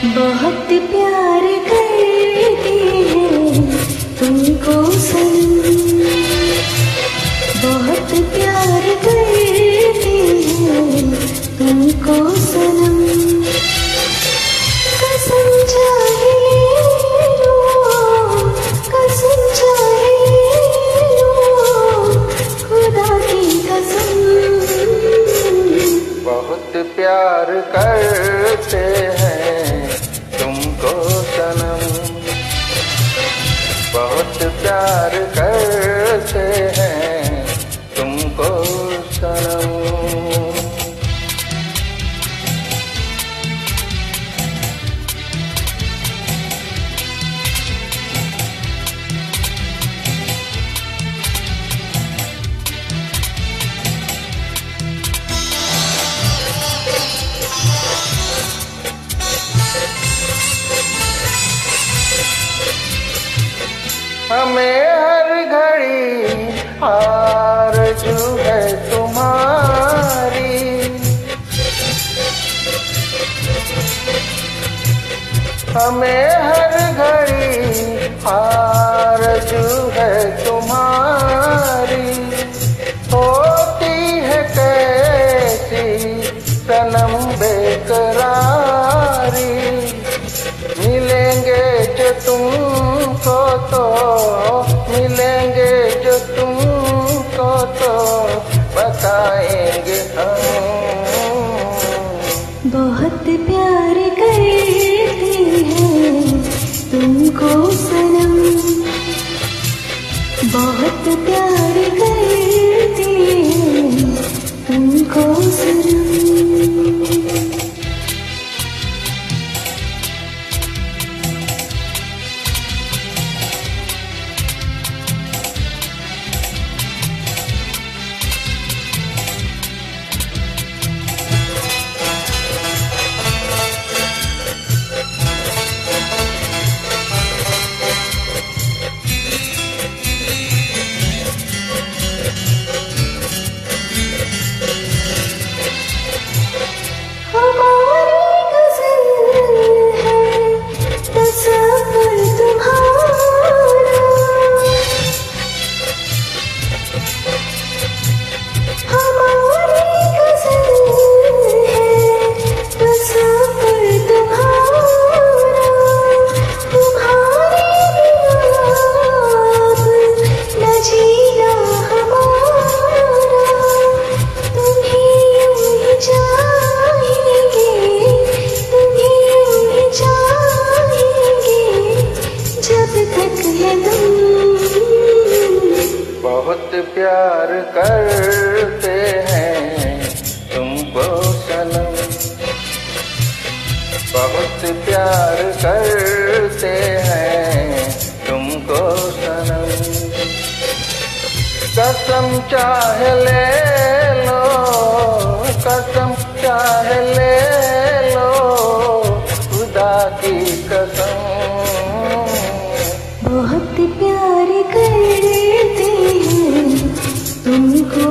बहुत प्यार करते हैं तुमको सनम, बहुत प्यार करते हैं तुमको सनम। कसम चाहे लो, कसम चाहे लो, खुदा की कसम। बहुत प्यार करते हैं तुमको सनम, बहुत प्यार करते हैं तुमको सनम। हमें हर घड़ी आरज़ू है तुम्हारी, हमें हर घड़ी आरज़ू है तुम्हारी। होती है कैसी सनम बेकरारी, मिलेंगे जो तुमको तो मिलेंगे जो तुमको तो बताएंगे हम। बहुत प्यार करते हैं तुमको सनम, बहुत प्यार करते हैं तुमको सनम। बहुत प्यार करते हैं तुमको सनम, बहुत प्यार करते हैं तुमको सनम। कसम चाहे ले लो, कसम चाहे ले लो, खुदा की कसम। बहुत प्यार करते हैं तुमको